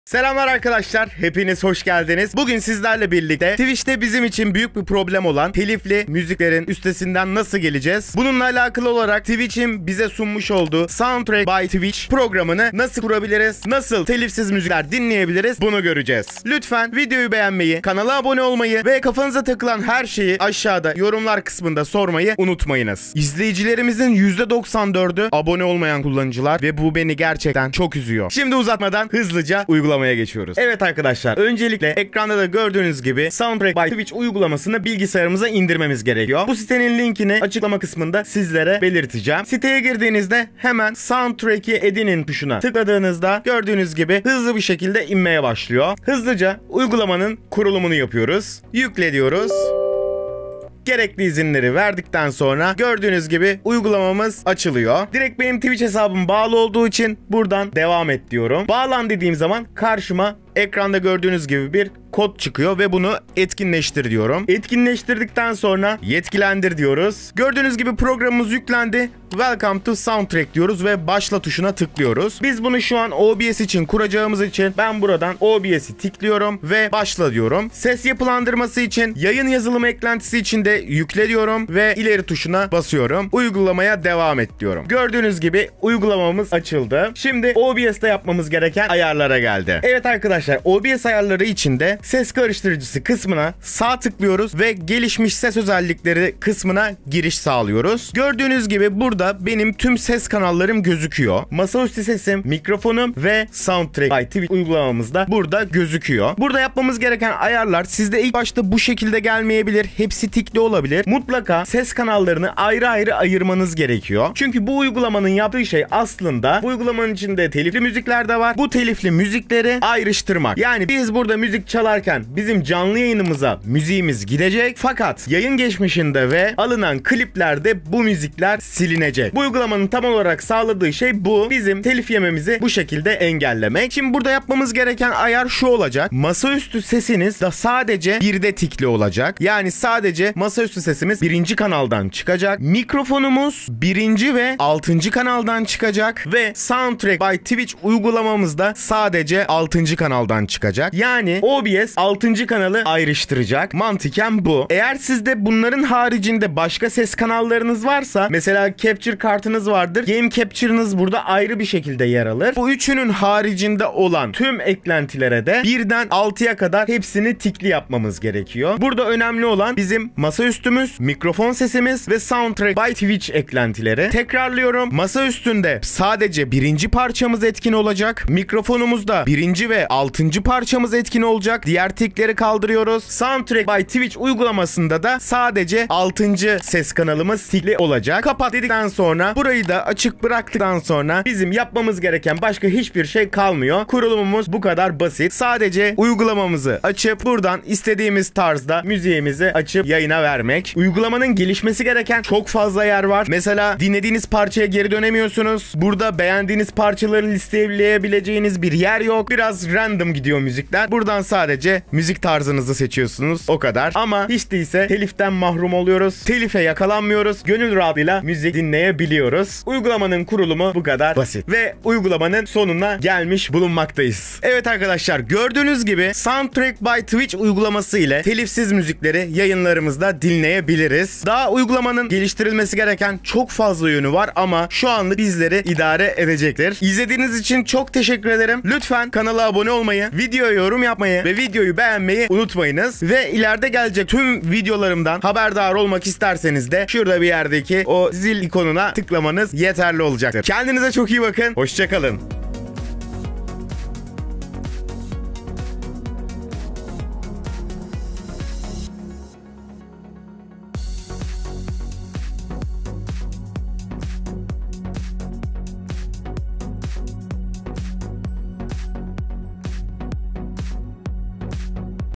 Selamlar arkadaşlar, hepiniz hoş geldiniz. Bugün sizlerle birlikte Twitch'te bizim için büyük bir problem olan telifli müziklerin üstesinden nasıl geleceğiz? Bununla alakalı olarak Twitch'in bize sunmuş olduğu Soundtrack by Twitch programını nasıl kurabiliriz? Nasıl telifsiz müzikler dinleyebiliriz? Bunu göreceğiz. Lütfen videoyu beğenmeyi, kanala abone olmayı ve kafanıza takılan her şeyi aşağıda yorumlar kısmında sormayı unutmayınız. İzleyicilerimizin %94'ü abone olmayan kullanıcılar ve bu beni gerçekten çok üzüyor. Şimdi uzatmadan hızlıca uygulamaya geçiyoruz. Evet arkadaşlar, öncelikle ekranda da gördüğünüz gibi Soundtrack by Twitch uygulamasını bilgisayarımıza indirmemiz gerekiyor. Bu sitenin linkini açıklama kısmında sizlere belirteceğim. Siteye girdiğinizde hemen Soundtrack'i edinin tuşuna tıkladığınızda gördüğünüz gibi hızlı bir şekilde inmeye başlıyor. Hızlıca uygulamanın kurulumunu yapıyoruz. Yükle diyoruz. Gerekli izinleri verdikten sonra gördüğünüz gibi uygulamamız açılıyor. Direkt benim Twitch hesabım bağlı olduğu için buradan devam et diyorum. Bağlan dediğim zaman karşıma ekranda gördüğünüz gibi bir kod çıkıyor ve bunu etkinleştir diyorum. Etkinleştirdikten sonra yetkilendir diyoruz. Gördüğünüz gibi programımız yüklendi. Welcome to Soundtrack diyoruz ve başla tuşuna tıklıyoruz. Biz bunu şu an OBS için kuracağımız için ben buradan OBS'i tıklıyorum ve başla diyorum. Ses yapılandırması için yayın yazılımı eklentisi için de yükle diyorum ve ileri tuşuna basıyorum. Uygulamaya devam et diyorum. Gördüğünüz gibi uygulamamız açıldı. Şimdi OBS'te yapmamız gereken ayarlara geldi. Evet arkadaşlar, OBS ayarları içinde ses karıştırıcısı kısmına sağ tıklıyoruz ve gelişmiş ses özellikleri kısmına giriş sağlıyoruz. Gördüğünüz gibi burada benim tüm ses kanallarım gözüküyor. Masaüstü sesim, mikrofonum ve Soundtrack by Twitch uygulamamızda burada gözüküyor. Burada yapmamız gereken ayarlar sizde ilk başta bu şekilde gelmeyebilir. Hepsi tikli olabilir. Mutlaka ses kanallarını ayrı ayrı ayırmanız gerekiyor. Çünkü bu uygulamanın yaptığı şey aslında bu uygulamanın içinde telifli müzikler de var. Bu telifli müzikleri ayrıştırmak. Yani biz burada müzik çalarken bizim canlı yayınımıza müziğimiz gidecek, fakat yayın geçmişinde ve alınan kliplerde bu müzikler silinecek. Bu uygulamanın tam olarak sağladığı şey bu. Bizim telif yememizi bu şekilde engellemek. Şimdi burada yapmamız gereken ayar şu olacak. Masaüstü sesiniz de sadece birde tikli olacak. Yani sadece masaüstü sesimiz birinci kanaldan çıkacak. Mikrofonumuz birinci ve 6. kanaldan çıkacak ve Soundtrack by Twitch uygulamamızda sadece 6. kanaldan çıkacak. Yani OBS 6. kanalı ayrıştıracak. Mantıken bu. Eğer sizde bunların haricinde başka ses kanallarınız varsa, mesela Capture kartınız vardır. Game Capture'ınız burada ayrı bir şekilde yer alır. Bu üçünün haricinde olan tüm eklentilere de 1'den 6'ya kadar hepsini tikli yapmamız gerekiyor. Burada önemli olan bizim masaüstümüz, mikrofon sesimiz ve Soundtrack by Twitch eklentileri. Tekrarlıyorum. Masaüstünde sadece birinci parçamız etkin olacak. Mikrofonumuzda birinci ve 6. parçamız etkin olacak. Diğer tikleri kaldırıyoruz. Soundtrack by Twitch uygulamasında da sadece 6. ses kanalımız tikli olacak. Kapat dedikten sonra, burayı da açık bıraktıktan sonra bizim yapmamız gereken başka hiçbir şey kalmıyor. Kurulumumuz bu kadar basit. Sadece uygulamamızı açıp buradan istediğimiz tarzda müziğimizi açıp yayına vermek. Uygulamanın gelişmesi gereken çok fazla yer var. Mesela dinlediğiniz parçaya geri dönemiyorsunuz. Burada beğendiğiniz parçaları listeleyebileceğiniz bir yer yok. Biraz random gidiyor müzikler. Buradan sadece müzik tarzınızı seçiyorsunuz. O kadar. Ama hiç değilse teliften mahrum oluyoruz. Telife yakalanmıyoruz. Gönül rahatlığıyla müzik dinleyebiliyoruz. Uygulamanın kurulumu bu kadar basit. Ve uygulamanın sonuna gelmiş bulunmaktayız. Evet arkadaşlar, gördüğünüz gibi Soundtrack by Twitch uygulaması ile telifsiz müzikleri yayınlarımızda dinleyebiliriz. Daha uygulamanın geliştirilmesi gereken çok fazla yönü var ama şu anlık bizleri idare edecektir. İzlediğiniz için çok teşekkür ederim. Lütfen kanala abone olmayı, videoya yorum yapmayı ve videoyu beğenmeyi unutmayınız. Ve ileride gelecek tüm videolarımdan haberdar olmak isterseniz de şurada bir yerdeki o zil ikonuna tıklamanız yeterli olacaktır. Kendinize çok iyi bakın. Hoşça kalın.